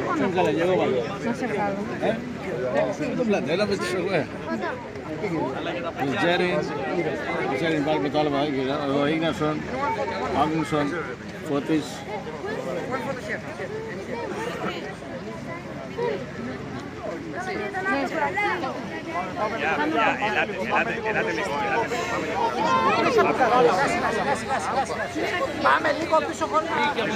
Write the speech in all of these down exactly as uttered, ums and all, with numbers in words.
καλά, και εγώ βάλω. Να σε βγάλω. Ε, το πλάτε, έλα με τις εγώ. Ο Τζέριν, ο Τζέριν πάλι με το άλλο παδάκι, ο Ίγνασον, Άγνουσον, Φώτης. Πάμε λίγο πίσω χωρίς.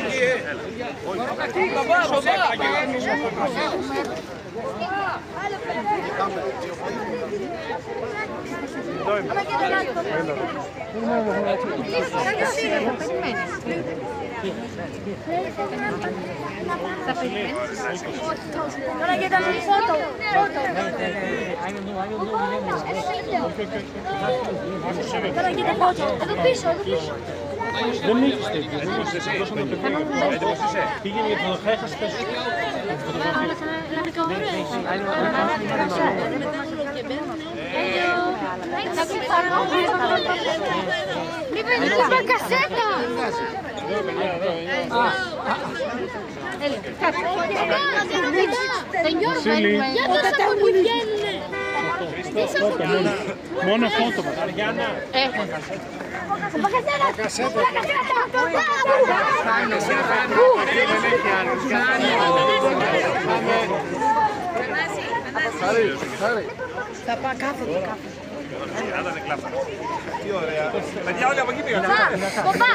Θα περιμένεις. Τώρα κοιτάμε φώτο. Τώρα κοιτά φώτο. Εδώ πίσω, εδώ πίσω. Δεν έχεις τέτοιο, δεν έχεις εσύ, δώσαμε το παιδί. Πήγαινε για το δοχά, έχασε πέσει. Μην παίρνεις τα κασέτα. Μόνο φώτο μας. Θα πάω κάθετο, κάθετο. Τι ωραία. Παιδιά όλοι από εκεί πήγαν. Κομπά.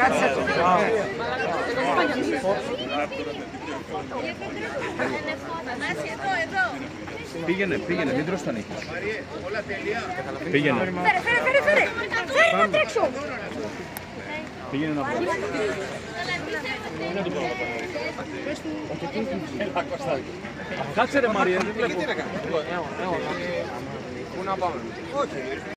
Πήγαινε, πήγαινε, μην τρως τον ήχο. Πήγαινε. Φέρε, φέρε, φέρε, φέρε. Φέρε να τρέξω. Πήγαινε να βγάλει. Κάτσε ρε Μαρία, δεν βλέπω. Πού να πάμε. Όχι.